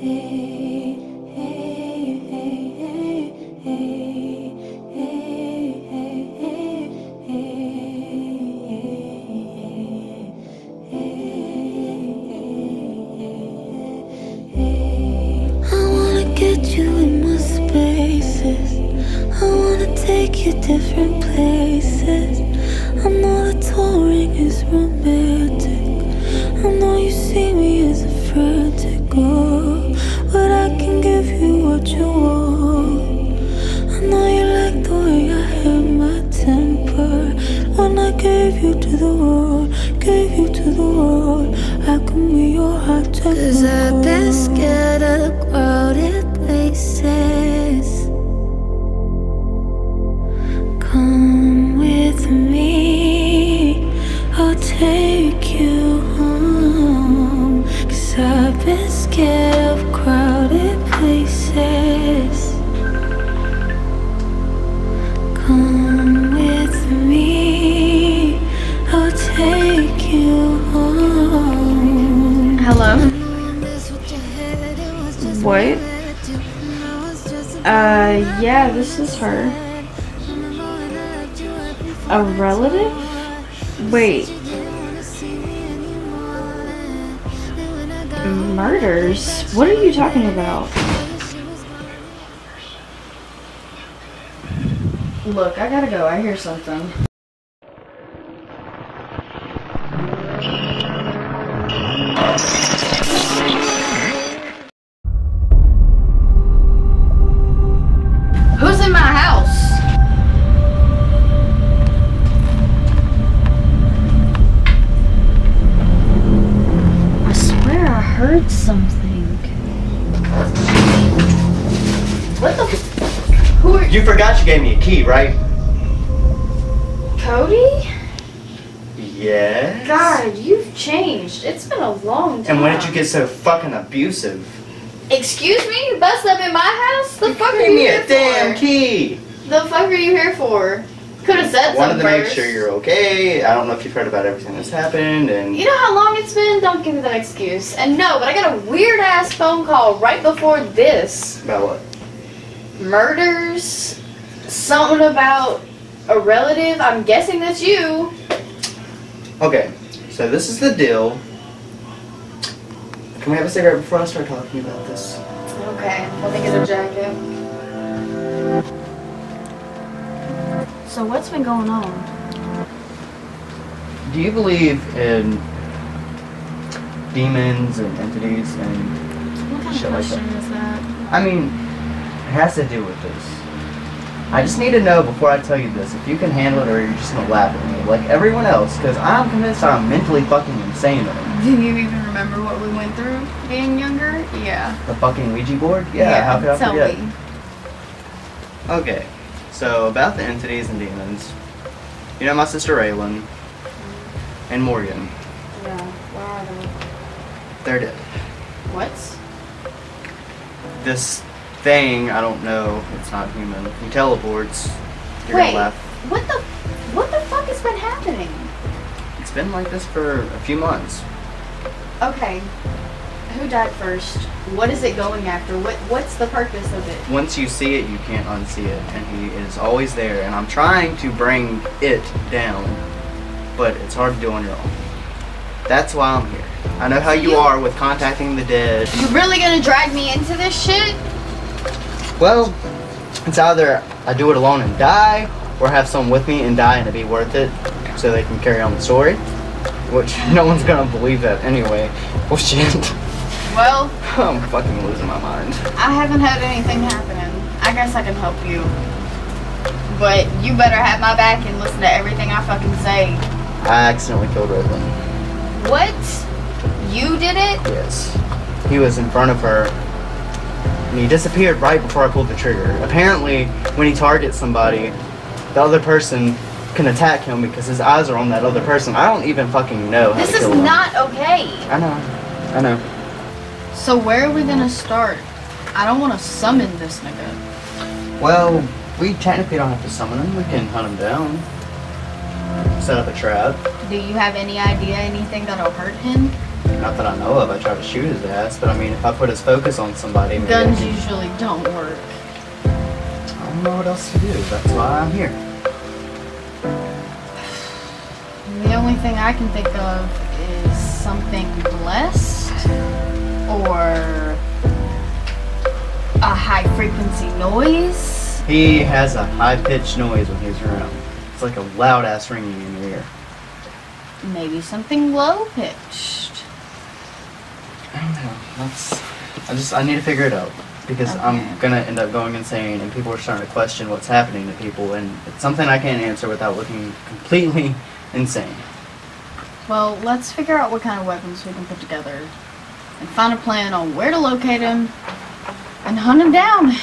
Take you different places. I know the touring is romantic. I know you see me as a frantic girl, but I can give you what you want. I know you like the way I held my temper when I gave you to the world, gave you to the world. I can be your hot temper. 'Cause I've been scared of crowded places. Come with me, I'll take you home. 'Cause I've been scared of crowded places. Come with me, I'll take you home. Hello? What? Yeah, this is her. A relative? Wait. Murders? What are you talking about? Look, I gotta go. I hear something. Who's in my house? Heard something. What the? Who are you? Forgot you gave me a key, right? Cody? Yes. God, you've changed. It's been a long time. And when did you get so fucking abusive? Excuse me? You busted up in my house? The fuck are Give you me here a damn for? key. The fuck are you here for? Could have said something Wanted to make first. sure you're okay. I don't know if you've heard about everything that's happened, and you know how long it's been? Don't give me that excuse. And no, but I got a weird ass phone call right before this. about what? Murders, something about a relative. I'm guessing that's you. Okay, so this is the deal. Can we have a cigarette before I start talking about this? Okay, let me get a jacket. So what's been going on? Do you believe in demons and entities and What kind shit of like question that? is that? I mean, it has to do with this. I just need to know before I tell you this if you can handle it or you're just gonna laugh at me like everyone else, because I'm convinced I'm mentally fucking insane. Do you even remember what we went through being younger? Yeah. The fucking Ouija board? Yeah, how could I tell forget? me. Okay, so about the entities and demons. You know my sister Raylan and Morgan. Yeah, where are they? They're dead. What? This thing, I don't know, it's not human. He teleports. You're Wait, gonna laugh. what the fuck has been happening? It's been like this for a few months. Okay. Who died first? What is it going after? What's the purpose of it? Once you see it, you can't unsee it, and he is always there. And I'm trying to bring it down, but it's hard to do on your own. That's why I'm here. I know how you are with contacting the dead. You really gonna drag me into this shit? Well, it's either I do it alone and die, or have someone with me and die and it be worth it, so they can carry on the story. Which no one's gonna believe that anyway. Well, shit. Well, I'm fucking losing my mind. I haven't had anything happening. I guess I can help you. But you better have my back and listen to everything I fucking say. I accidentally killed Raylan. What? You did it? Yes. He was in front of her, and he disappeared right before I pulled the trigger. Apparently, when he targets somebody, the other person can attack him because his eyes are on that other person. I don't even fucking know how This to is kill him. not okay. I know. So where are we gonna start? I don't want to summon this nigga. Well, we technically don't have to summon him. We can hunt him down. Set up a trap. Do you have any idea anything that'll hurt him? Not that I know of. I try to shoot his ass, but I mean, if I put his focus on somebody, maybe Guns usually don't work. I don't know what else to do. That's why I'm here. The only thing I can think of is something blessed or a high frequency noise. He has a high-pitched noise when he's around. It's like a loud-ass ringing in your ear. Maybe something low pitched. I don't know. I need to figure it out. Because Okay. I'm gonna end up going insane and people are starting to question what's happening to people, and it's something I can't answer without looking completely insane. Well, let's figure out what kind of weapons we can put together and find a plan on where to locate him and hunt him down.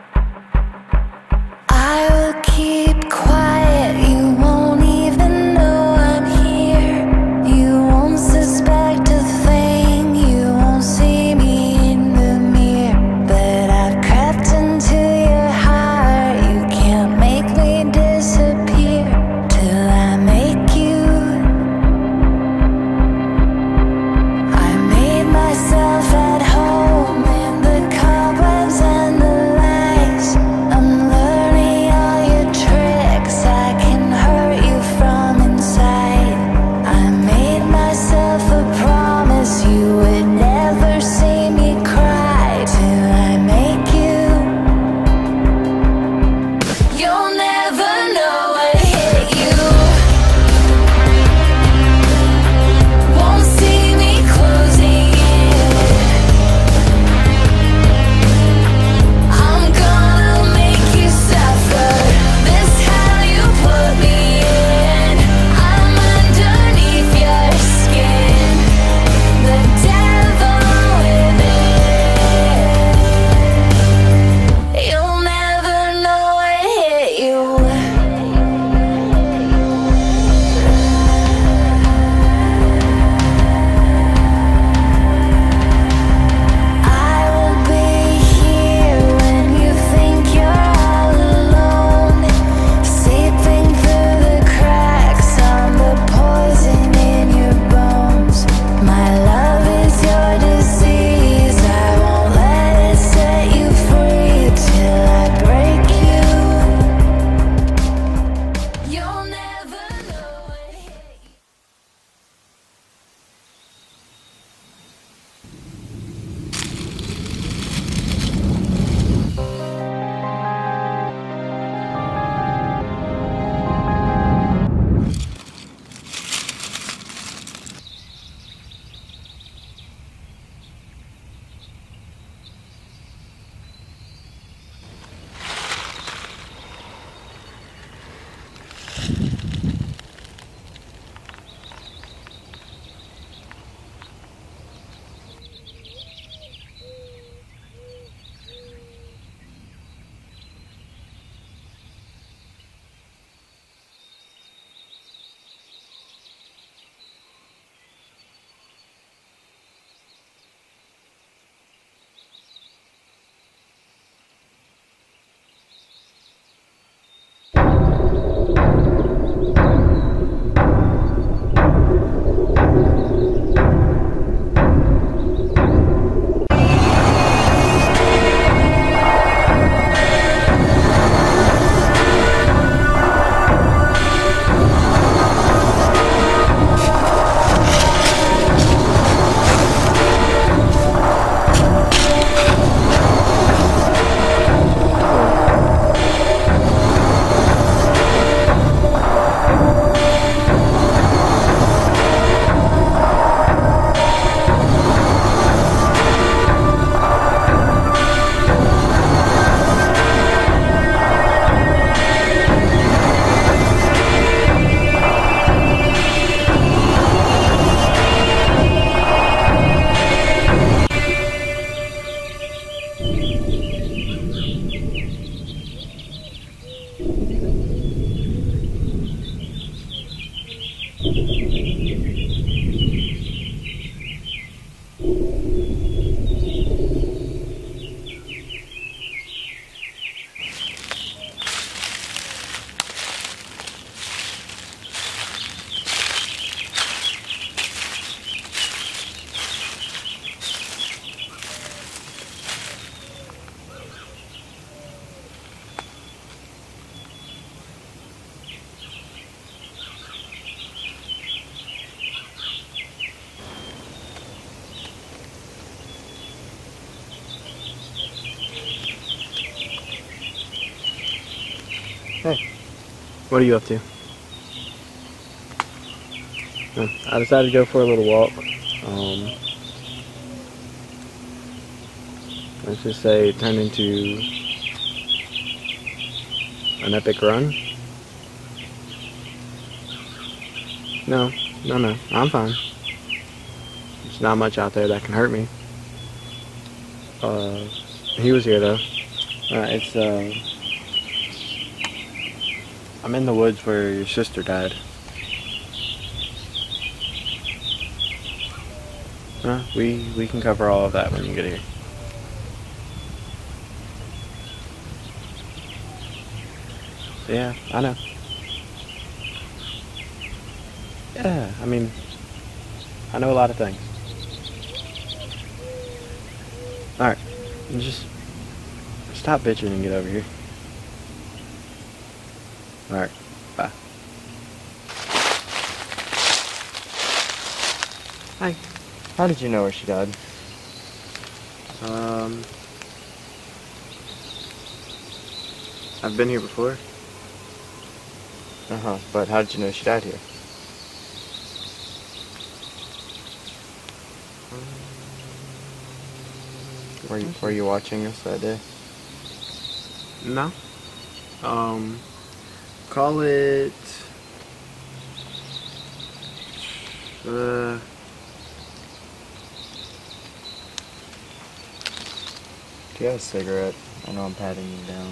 I will keep quiet, you won't even know I'm here. You won't suspect a thing, you won't see me in the mirror. But I've crept into your heart, you can't make me disappear till I make you. I made myself at home in the cobwebs and the light. Hey, what are you up to? I decided to go for a little walk. Let's just say it turned into an epic run. No, I'm fine. There's not much out there that can hurt me. He was here though. I'm in the woods where your sister died. We can cover all of that when you get here. Yeah, I know. Yeah, I mean, I know a lot of things. Alright, just stop bitching and get over here. Alright, bye. Hi. How did you know where she died? I've been here before. But how did you know she died here? Were you watching us that day? No. Call it... Do you have a cigarette? I know I'm patting you down.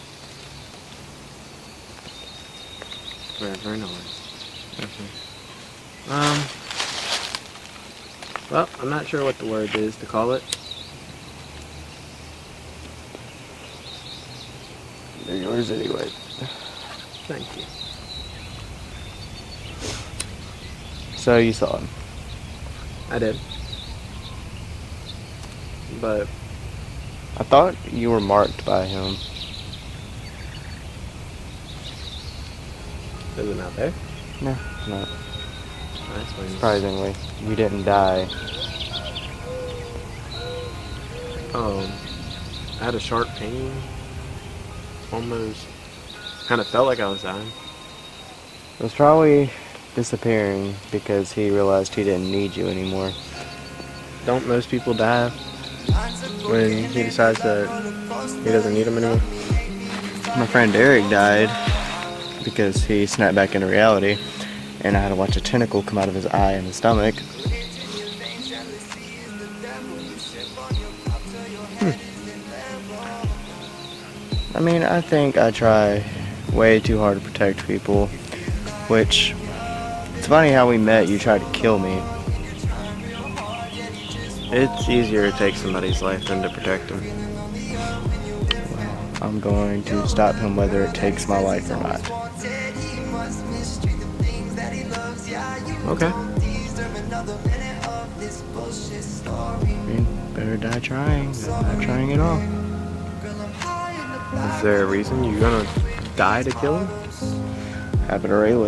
Very nice. Well, I'm not sure what the word is to call it. They're yours anyway. Thank you. So you saw him? I did. But I thought you were marked by him. is it not there? No, not. That's fine. Surprisingly, you didn't die. I had a sharp pain. Almost kind of felt like I was dying. It was probably disappearing because he realized he didn't need you anymore. Don't most people die when he decides that he doesn't need them anymore? My friend Eric died because he snapped back into reality, and I had to watch a tentacle come out of his eye and his stomach. I mean, I think I try way too hard to protect people, which, it's funny how we met, you tried to kill me. It's easier to take somebody's life than to protect them. Well, I'm going to stop him whether it takes my life or not. Okay. I mean, better die trying than not trying at all. Is there a reason you're gonna die to kill him? Habit or Aywood.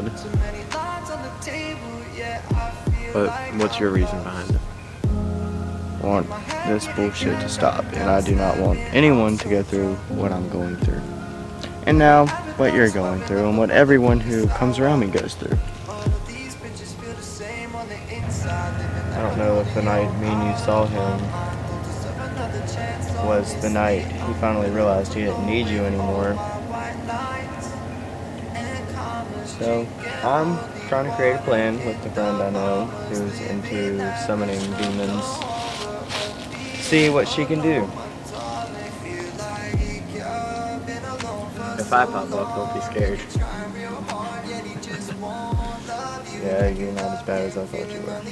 But what's your reason behind it? I want this bullshit to stop, and I do not want anyone to go through what I'm going through. And now, what you're going through, and what everyone who comes around me goes through. I don't know if the night me and you saw him was the night he finally realized he didn't need you anymore. So, I'm trying to create a plan with a friend I know who's into summoning demons. See what she can do. If I pop up, don't be scared. Yeah, you're not as bad as I thought you were.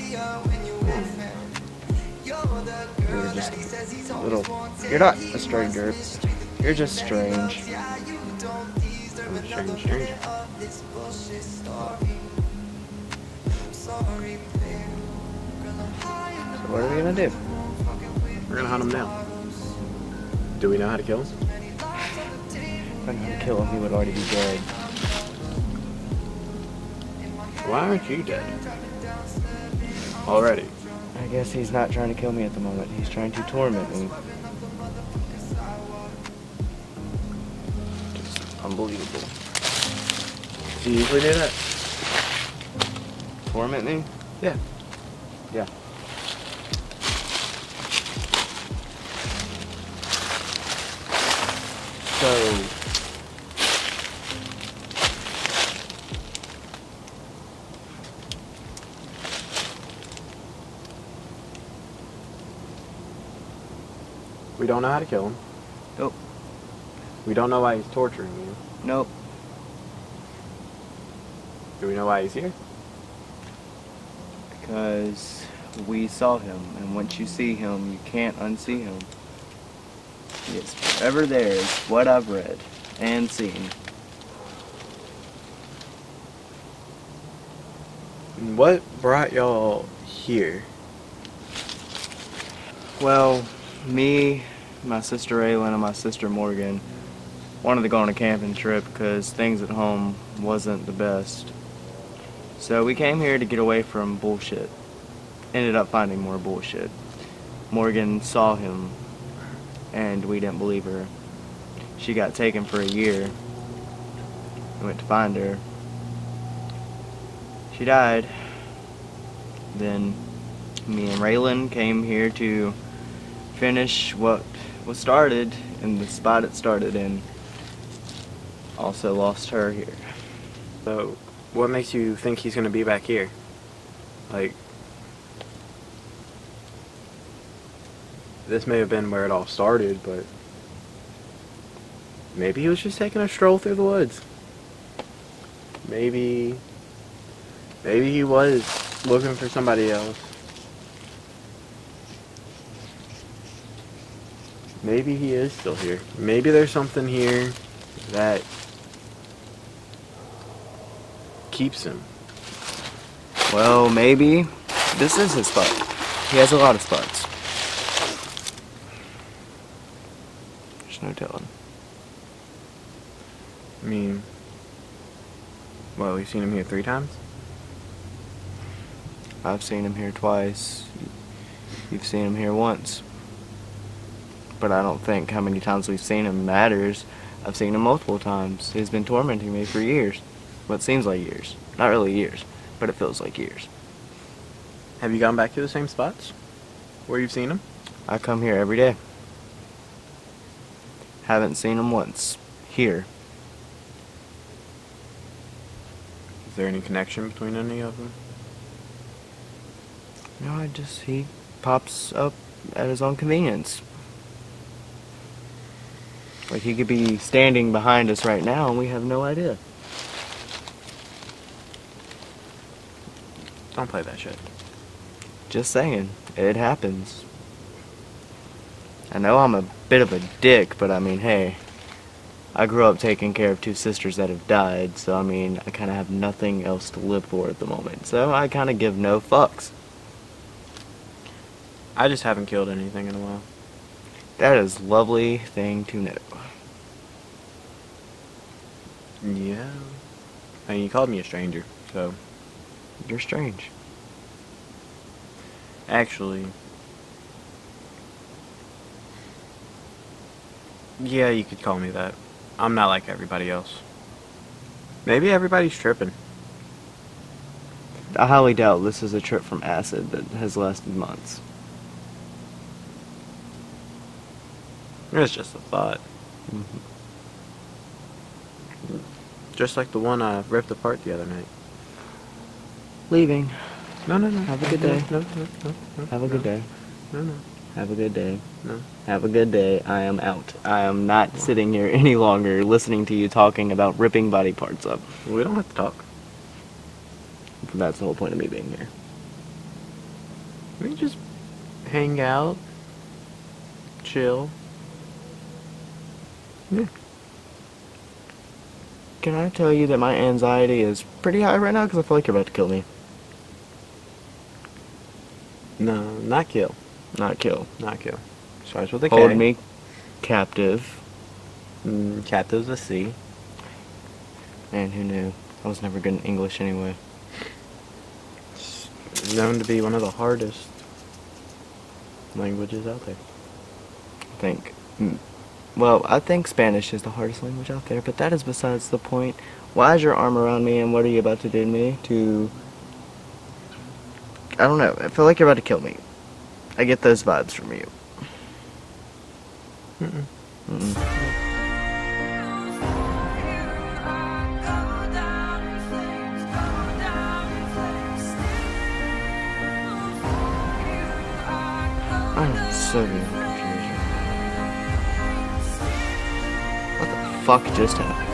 You're just a little... You're not a stranger. You're just strange. I'm a strange stranger. So what are we gonna do? We're gonna hunt him down. Do we know how to kill him? If I knew how to kill him, he would already be dead. Why aren't you dead? Already. I guess he's not trying to kill me at the moment. He's trying to torment me. Just unbelievable. Do you usually do that? Torment me? Yeah. Yeah. So, we don't know how to kill him. nope, We don't know why he's torturing you. nope. Do we know why he's here? Because we saw him, and once you see him, you can't unsee him. He is forever there, is what I've read and seen. And what brought y'all here? Well, me, my sister Raylan, and my sister Morgan wanted to go on a camping trip because things at home wasn't the best. So we came here to get away from bullshit. Ended up finding more bullshit. Morgan saw him, and we didn't believe her. She got taken for a year. We went to find her. She died. Then me and Raylan came here to finish what was started in the spot it started in. Also lost her here. So, what makes you think he's gonna be back here? Like, this may have been where it all started, but maybe he was just taking a stroll through the woods. Maybe he was looking for somebody else. Maybe he is still here. Maybe there's something here that keeps him. Well, maybe this is his spot. He has a lot of spots. There's no telling. I mean, well, we've seen him here 3 times? I've seen him here twice. You've seen him here once. But I don't think how many times we've seen him matters. I've seen him multiple times. He's been tormenting me for years. What seems like years. Not really years, but it feels like years. Have you gone back to the same spots where you've seen him? I come here every day. Haven't seen him once. Here. Is there any connection between any of them? No, he pops up at his own convenience. Like he could be standing behind us right now and we have no idea. Don't play that shit. Just saying, it happens. I know I'm a bit of a dick, but I mean, hey, I grew up taking care of 2 sisters that have died, so I mean, I kind of have nothing else to live for at the moment, so I kind of give no fucks. I just haven't killed anything in a while. That is a lovely thing to know. Yeah. I mean, you called me a stranger, so... You're strange. Actually... yeah, you could call me that. I'm not like everybody else. Maybe everybody's tripping. I highly doubt this is a trip from acid that has lasted months. It's just a thought. Mm-hmm. Just like the one I ripped apart the other night. Leaving. No. Have a good day. No. Have a good day. No. Have a good day. No. Have a good day. I am out. I am not sitting here any longer listening to you talking about ripping body parts up. We don't have to talk. That's the whole point of me being here. We just hang out, chill. Yeah. Can I tell you that my anxiety is pretty high right now because I feel like you're about to kill me? No, not kill. Not kill. Not kill. Starts with a K. Hold me captive. Captive's a C. Man, who knew? I was never good in English anyway. It's known to be one of the hardest languages out there. I think. Well, I think Spanish is the hardest language out there, but that is besides the point. Why is your arm around me, and what are you about to do to me? I don't know. I feel like you're about to kill me. I get those vibes from you. Mm-mm. Mm-mm. I'm so good at confusion. What the fuck just happened?